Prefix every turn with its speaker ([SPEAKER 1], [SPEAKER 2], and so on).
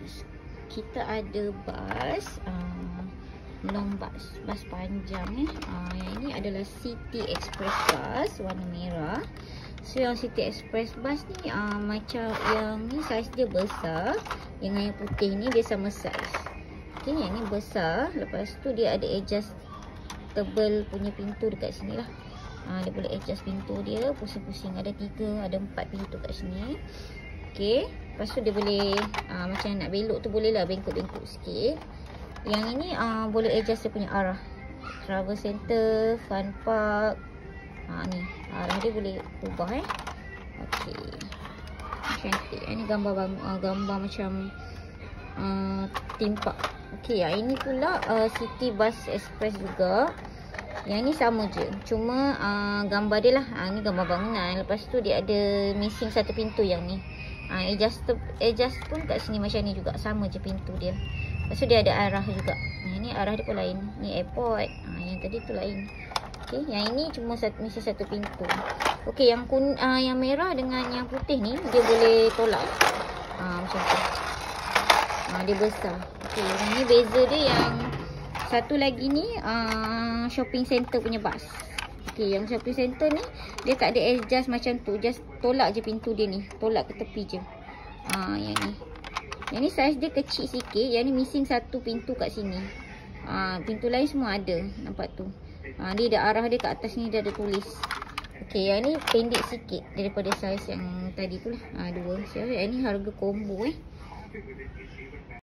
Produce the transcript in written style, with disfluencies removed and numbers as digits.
[SPEAKER 1] kita ada bas long bas panjang yang ini adalah City Express bus warna merah. So yang City Express bus ni macam yang ni saiz dia besar, dengan yang putih ni dia sama saiz. Okay, yang ni besar. Lepas tu dia ada adjustable punya pintu dekat sini lah. Dia boleh adjust pintu dia, pusing-pusing, ada 3, ada 4 pintu kat sini. Okay, lepas tu dia boleh macam nak belok tu boleh lah, bengkok-bengkok sikit. Yang ini boleh adjust dia punya arah, travel center, fun park. Ni arah dia boleh ubah Okay, cantik. Ini gambar macam theme park. Okay, yang ini pula City Bus Express juga. Yang ni sama je, cuma gambar dia lah. Ni gambar bangunan. Lepas tu dia ada missing satu pintu yang ni. Adjust pun kat sini macam ni juga, sama je pintu dia. Lepas tu dia ada arah juga. Ni arah dia pun lain. Ni airport. Yang tadi tu lain. Okay, yang ini cuma mesti satu pintu. Okay, yang merah dengan yang putih ni dia boleh tolak. Macam tu. Dia besar. Okay, yang ni beza dia yang satu lagi ni shopping center punya bas. Okay, yang shopping center ni dia tak ada adjust macam tu. Just tolak je pintu dia ni. Tolak ke tepi je. Yang ni. Yang ni saiz dia kecil sikit. Yang ni missing satu pintu kat sini. Pintu lain semua ada. Nampak tu. Dia ada arah dia kat atas ni, dia ada tulis. Okay, yang ni pendek sikit daripada saiz yang tadi tu lah. 2. So, yang ni harga combo